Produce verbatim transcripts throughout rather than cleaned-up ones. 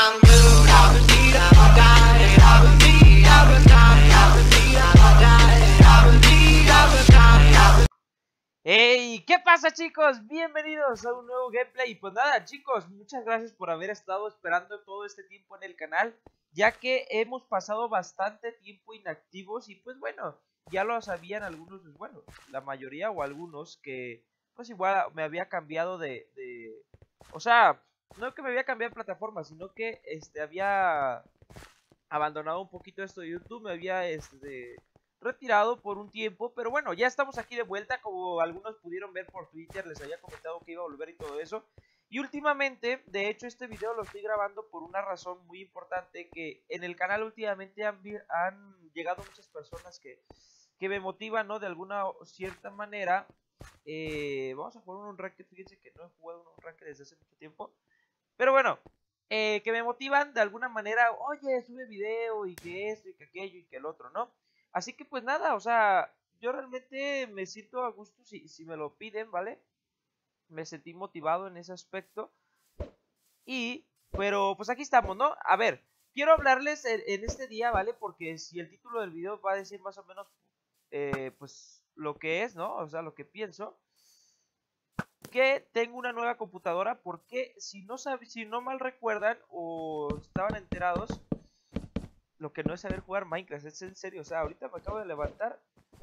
Hey, ¿qué pasa, chicos? Bienvenidos a un nuevo gameplay. Y pues nada, chicos, muchas gracias por haber estado esperando todo este tiempo en el canal, ya que hemos pasado bastante tiempo inactivos. Y pues bueno, ya lo sabían algunos, pues bueno, la mayoría o algunos, que pues igual me había cambiado de, de... O sea, no que me había cambiado de plataforma, sino que este había abandonado un poquito esto de YouTube. Me había este retirado por un tiempo, pero bueno, ya estamos aquí de vuelta. Como algunos pudieron ver por Twitter, les había comentado que iba a volver y todo eso. Y últimamente, de hecho, este video lo estoy grabando por una razón muy importante, que en el canal últimamente han, han llegado muchas personas que, que me motivan, ¿no? De alguna cierta manera. Eh, vamos a jugar un ranked. Fíjense que no he jugado un ranked desde hace mucho tiempo, pero bueno, eh, que me motivan de alguna manera. Oye, sube video y que esto y que aquello y que el otro, ¿no? Así que pues nada, o sea, yo realmente me siento a gusto si, si me lo piden, ¿vale? Me sentí motivado en ese aspecto. Y, pero pues aquí estamos, ¿no? A ver, quiero hablarles en, en este día, ¿vale? Porque si el título del video va a decir más o menos, eh, pues lo que es, ¿no? O sea, lo que pienso. Que tengo una nueva computadora, porque si no, sab si no mal recuerdan o estaban enterados, lo que no es saber jugar Minecraft, es en serio. O sea, ahorita me acabo de levantar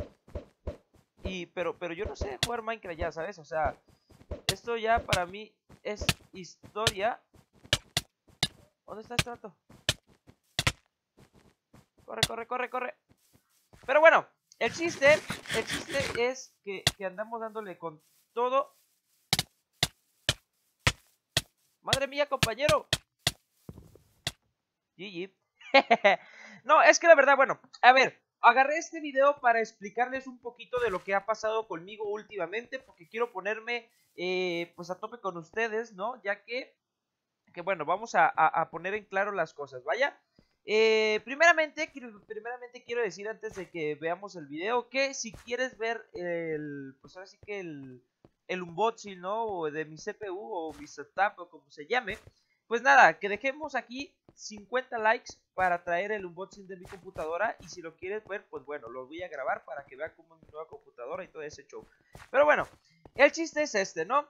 y pero pero yo no sé jugar Minecraft ya, ¿sabes? O sea, esto ya para mí es historia. ¿Dónde está este rato? Corre, corre, corre, corre. Pero bueno, el chiste, el chiste es que, que andamos dándole con todo. Madre mía, compañero. G G. No, es que la verdad, bueno, a ver, agarré este video para explicarles un poquito de lo que ha pasado conmigo últimamente, porque quiero ponerme eh, pues a tope con ustedes, ¿no? Ya que, que bueno, vamos a, a, a poner en claro las cosas, vaya. Eh, primeramente, quiero, primeramente quiero decir, antes de que veamos el video, que si quieres ver el, pues ahora sí que el, el unboxing, ¿no? O de mi C P U o mi setup o como se llame, pues nada, que dejemos aquí cincuenta likes para traer el unboxing de mi computadora. Y si lo quieres ver, pues bueno, lo voy a grabar para que vean cómo es mi nueva computadora y todo ese show. Pero bueno, el chiste es este, ¿no?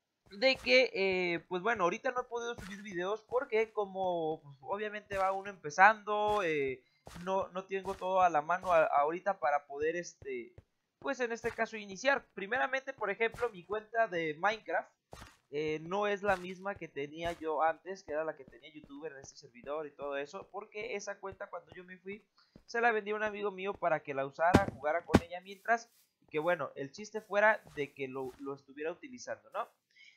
De que, eh, pues bueno, ahorita no he podido subir videos porque como pues, obviamente va uno empezando, eh, no, no tengo todo a la mano a, a ahorita para poder, este, pues en este caso iniciar. Primeramente, por ejemplo, mi cuenta de Minecraft eh, no es la misma que tenía yo antes, que era la que tenía youtuber en este servidor y todo eso, porque esa cuenta, cuando yo me fui, se la vendí a un amigo mío para que la usara, jugara con ella mientras, y que bueno, el chiste fuera de que lo, lo estuviera utilizando, ¿no?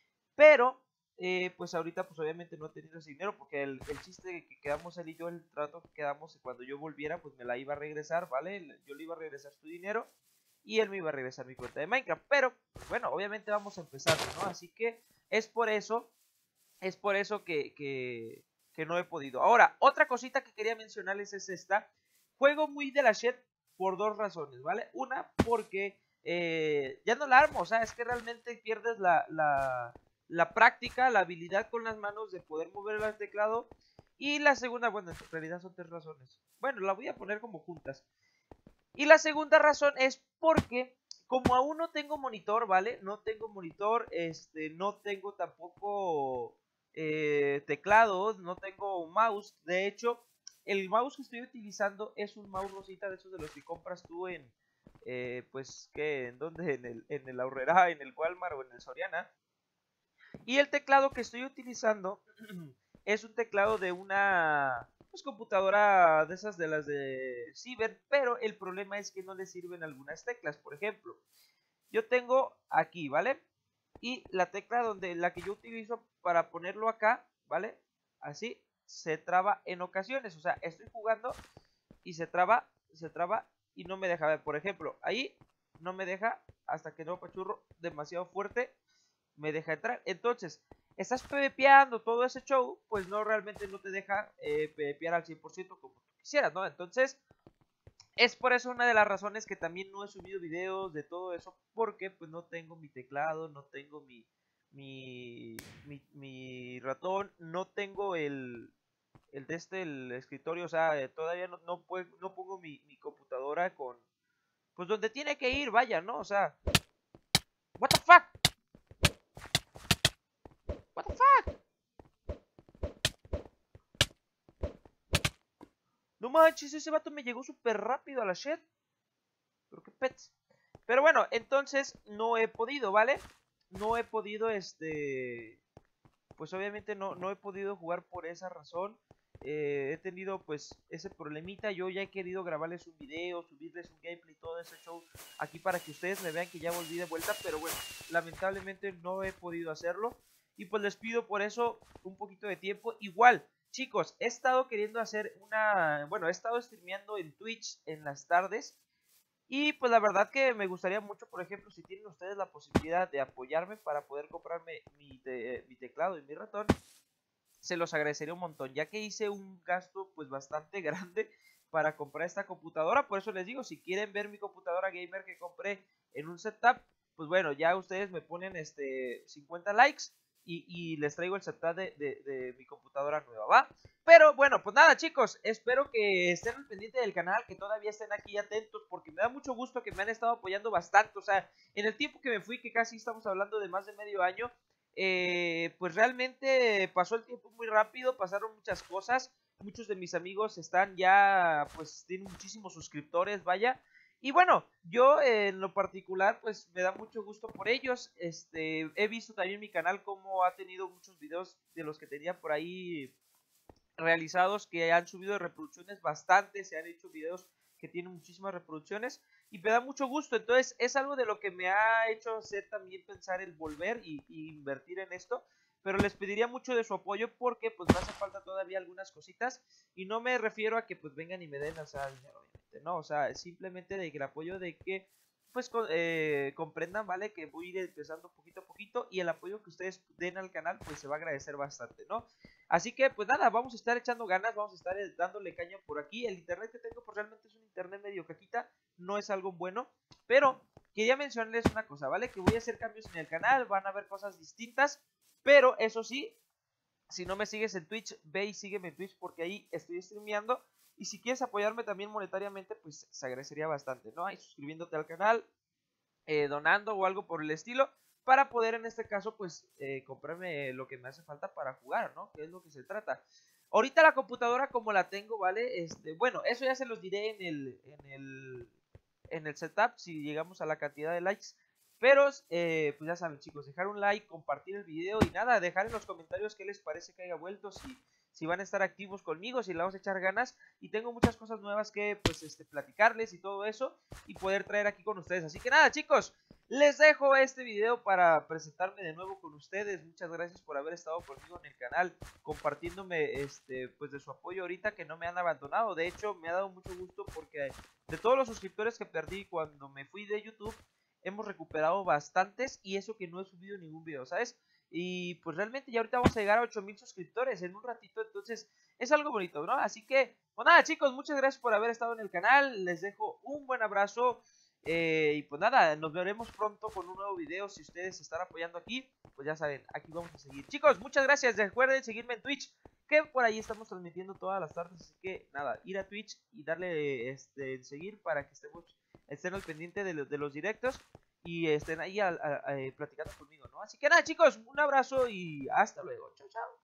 Pero, eh, pues ahorita pues obviamente no he tenido ese dinero, porque el, el chiste que quedamos él y yo, el trato que quedamos, cuando yo volviera pues me la iba a regresar, ¿vale? Yo le iba a regresar su dinero y él me iba a regresar mi cuenta de Minecraft. Pero, bueno, obviamente vamos a empezar, ¿no? Así que es por eso, es por eso que, que, que no he podido. Ahora, otra cosita que quería mencionarles es esta. Juego muy de la shit por dos razones, ¿vale? Una, porque eh, ya no la armo, o sea, es que realmente pierdes la, la, la práctica, la habilidad con las manos de poder mover el teclado. Y la segunda, bueno, en realidad son tres razones. Bueno, la voy a poner como juntas. Y la segunda razón es porque como aún no tengo monitor, ¿vale? No tengo monitor, este, no tengo tampoco eh, teclados, no tengo mouse. De hecho, el mouse que estoy utilizando es un mouse rosita, de esos de los que compras tú en, eh, pues, ¿qué? ¿En dónde? En el, en el Aurrera, en el Walmart o en el Soriana. Y el teclado que estoy utilizando es un teclado de una pues, computadora de esas de las de Ciber, pero el problema es que no le sirven algunas teclas. Por ejemplo, yo tengo aquí, ¿vale? Y la tecla donde la que yo utilizo para ponerlo acá, ¿vale? Así se traba en ocasiones. O sea, estoy jugando y se traba, se traba y no me deja ver. Por ejemplo, ahí no me deja hasta que no apachurro demasiado fuerte, me deja entrar. Entonces, estás PvPeando todo ese show, pues no, realmente no te deja eh, PvPear al cien por ciento como tú quisieras, ¿no? Entonces, es por eso una de las razones que también no he subido videos de todo eso, porque pues no tengo mi teclado, no tengo mi, mi, mi, mi ratón, no tengo el, el de este, el escritorio, o sea, eh, todavía no, no, pue- no pongo mi, mi computadora con, pues donde tiene que ir, vaya, ¿no? O sea, what the fuck, what the fuck, no manches, ese vato me llegó súper rápido a la shit, pero qué pets. Pero bueno, entonces no he podido, ¿vale? No he podido, este, pues obviamente no, no he podido jugar por esa razón. Eh, he tenido pues ese problemita. Yo ya he querido grabarles un video, subirles un gameplay, todo ese show aquí para que ustedes me vean que ya volví de vuelta. Pero bueno, lamentablemente no he podido hacerlo. Y pues les pido por eso un poquito de tiempo. Igual, chicos, he estado queriendo hacer una... Bueno, he estado streameando en Twitch en las tardes. Y pues la verdad que me gustaría mucho, por ejemplo, si tienen ustedes la posibilidad de apoyarme para poder comprarme mi, te mi teclado y mi ratón, se los agradecería un montón, ya que hice un gasto pues bastante grande para comprar esta computadora. Por eso les digo, si quieren ver mi computadora gamer que compré en un setup, pues bueno, ya ustedes me ponen este cincuenta likes y, y les traigo el setup de, de, de mi computadora nueva, ¿va? Pero bueno, pues nada chicos, espero que estén al pendiente del canal, que todavía estén aquí atentos, porque me da mucho gusto que me han estado apoyando bastante. O sea, en el tiempo que me fui, que casi estamos hablando de más de medio año, eh, pues realmente pasó el tiempo muy rápido, pasaron muchas cosas. Muchos de mis amigos están ya, pues tienen muchísimos suscriptores, vaya. Y bueno, yo eh, en lo particular, pues me da mucho gusto por ellos. Este, he visto también mi canal como ha tenido muchos videos de los que tenía por ahí realizados que han subido reproducciones bastante, se han hecho videos que tienen muchísimas reproducciones y me da mucho gusto. Entonces es algo de lo que me ha hecho hacer también pensar el volver y, y invertir en esto. Pero les pediría mucho de su apoyo porque pues me hace falta todavía algunas cositas. Y no me refiero a que pues vengan y me den, o sea, dinero, obviamente, no, o sea, simplemente de que el apoyo de que pues eh, comprendan, ¿vale? Que voy a ir empezando poquito a poquito y el apoyo que ustedes den al canal pues se va a agradecer bastante, ¿no? Así que pues nada, vamos a estar echando ganas, vamos a estar dándole caña por aquí. El internet que tengo pues realmente es un internet medio caquita, no es algo bueno, pero quería mencionarles una cosa, ¿vale? Que voy a hacer cambios en el canal, van a ver cosas distintas, pero eso sí, si no me sigues en Twitch, ve y sígueme en Twitch porque ahí estoy streameando. Y si quieres apoyarme también monetariamente, pues se agradecería bastante, ¿no? Ahí suscribiéndote al canal, eh, donando o algo por el estilo, para poder en este caso pues eh, comprarme lo que me hace falta para jugar, ¿no? Que es lo que se trata. Ahorita la computadora como la tengo, ¿vale? Este, bueno, eso ya se los diré en el, en el, en el setup si llegamos a la cantidad de likes. Pero, eh, pues ya saben chicos, dejar un like, compartir el video y nada, dejar en los comentarios qué les parece que haya vuelto, si, si van a estar activos conmigo, si le vamos a echar ganas. Y tengo muchas cosas nuevas que pues este, platicarles y todo eso y poder traer aquí con ustedes. Así que nada chicos, les dejo este video para presentarme de nuevo con ustedes. Muchas gracias por haber estado conmigo en el canal, compartiéndome este, pues de su apoyo ahorita, que no me han abandonado. De hecho, me ha dado mucho gusto porque de todos los suscriptores que perdí cuando me fui de YouTube, hemos recuperado bastantes y eso que no he subido ningún video, ¿sabes? Y pues realmente ya ahorita vamos a llegar a ocho mil suscriptores en un ratito, entonces es algo bonito, ¿no? Así que, pues nada chicos, muchas gracias por haber estado en el canal, les dejo un buen abrazo. Eh, y pues nada, nos veremos pronto con un nuevo video. Si ustedes se están apoyando aquí, pues ya saben, aquí vamos a seguir. Chicos, muchas gracias, recuerden seguirme en Twitch, que por ahí estamos transmitiendo todas las tardes. Así que nada, ir a Twitch y darle este en seguir para que estemos, estén al pendiente de, lo, de los directos y estén ahí a, a, a, platicando conmigo, ¿no? Así que nada chicos, un abrazo y hasta luego, chao chao.